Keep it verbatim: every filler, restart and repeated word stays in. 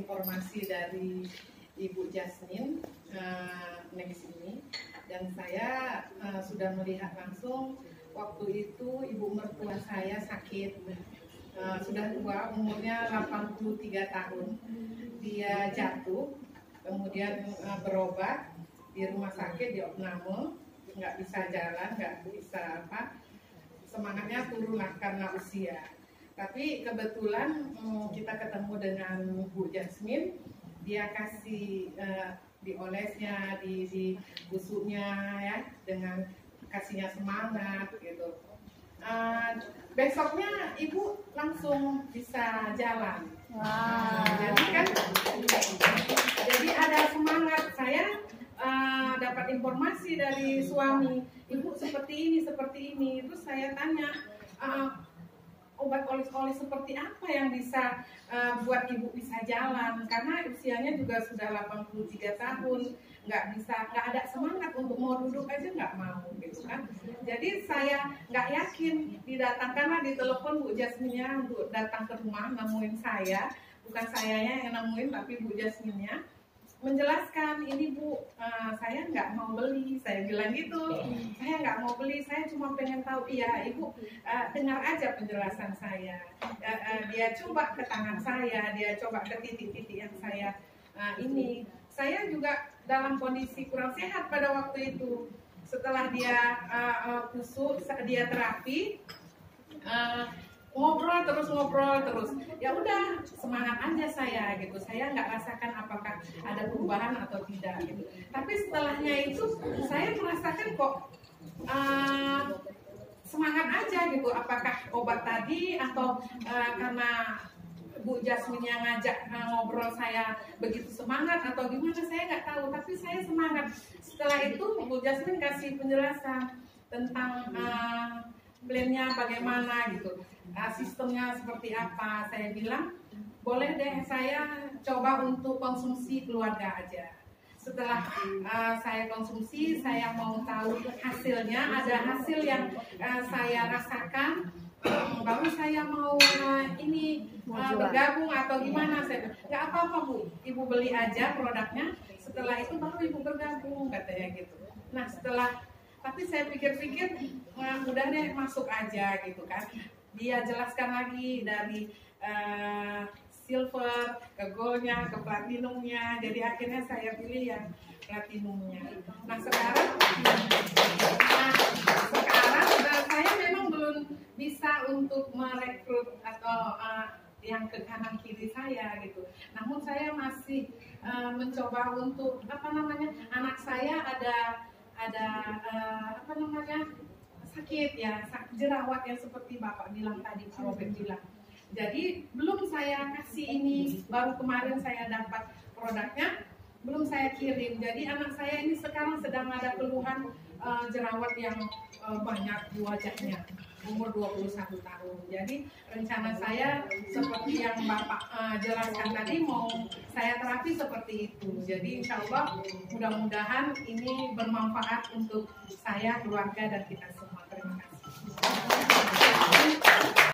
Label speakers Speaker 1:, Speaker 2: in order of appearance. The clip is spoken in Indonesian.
Speaker 1: informasi dari Ibu Jasmine uh, medis ini, dan saya uh, sudah melihat langsung waktu itu ibu mertua saya sakit, uh, sudah tua, umurnya delapan puluh tiga tahun. Dia jatuh, kemudian uh, berobat di rumah sakit di opname, nggak bisa jalan, nggak bisa apa, semangatnya turun lah karena usia. Tapi kebetulan um, kita ketemu dengan Bu Jasmine. Dia kasih uh, diolesnya, di, di busuknya ya, dengan kasihnya semangat gitu. Uh, besoknya ibu langsung bisa jalan. Wow. Jadi kan, jadi ada semangat. Saya uh, dapat informasi dari suami, ibu seperti ini, seperti ini. Terus saya tanya, uh, obat oles-oles seperti apa yang bisa uh, buat ibu bisa jalan, karena usianya juga sudah delapan puluh tiga tahun, nggak bisa, nggak ada semangat untuk mau duduk aja nggak mau gitu kan. Jadi saya nggak yakin didatang, karena ditelepon Bu Jasmine-nya untuk datang ke rumah nemuin saya, bukan sayanya yang nemuin tapi Bu Jasmine-nya menjelaskan, ini Bu, uh, saya nggak mau beli, saya bilang gitu, saya nggak mau beli, saya cuma pengen tahu. Iya Ibu, uh, dengar aja penjelasan saya. Uh, uh, dia coba ke tangan saya, dia coba ke titik-titik yang saya uh, ini. Saya juga dalam kondisi kurang sehat pada waktu itu. Setelah dia uh, uh, kusuk, dia terapi, uh, ngobrol terus ngobrol terus, ya udah semangat aja saya gitu. Saya nggak rasakan apakah ada perubahan atau tidak gitu. Tapi setelahnya itu saya merasakan kok uh, semangat aja gitu. Apakah obat tadi atau uh, karena Bu Jasmine yang ngajak uh, ngobrol saya begitu semangat atau gimana, saya nggak tahu. Tapi saya semangat. Setelah itu Bu Jasmine kasih penjelasan tentang uh, plannya bagaimana gitu, uh, sistemnya seperti apa. Saya bilang boleh deh saya coba untuk konsumsi keluarga aja. Setelah uh, saya konsumsi, saya mau tahu hasilnya, ada hasil yang uh, saya rasakan, um, baru saya mau uh, ini uh, bergabung atau gimana. Saya nggak apa-apa Bu, Ibu beli aja produknya, setelah itu baru Ibu bergabung, katanya gitu. Nah setelah, tapi saya pikir-pikir, nah, udah deh masuk aja gitu kan. Dia jelaskan lagi dari uh, silver ke goldnya ke platinumnya. Jadi akhirnya saya pilih yang platinumnya. Nah sekarang, nah, sekarang uh, saya memang belum bisa untuk merekrut atau uh, yang ke kanan kiri saya gitu. Namun saya masih uh, mencoba untuk apa namanya, anak saya ada ada uh, apa namanya sakit ya, jerawat yang seperti Bapak bilang tadi, Pak Robert bilang. Jadi belum saya kasih ini, baru kemarin saya dapat produknya, belum saya kirim. Jadi anak saya ini sekarang sedang ada keluhan uh, jerawat yang uh, banyak di wajahnya, umur dua puluh satu tahun. Jadi rencana saya seperti yang Bapak uh, jelaskan tadi, mau saya terapi seperti itu. Jadi insya Allah mudah-mudahan ini bermanfaat untuk saya, keluarga, dan kita semua.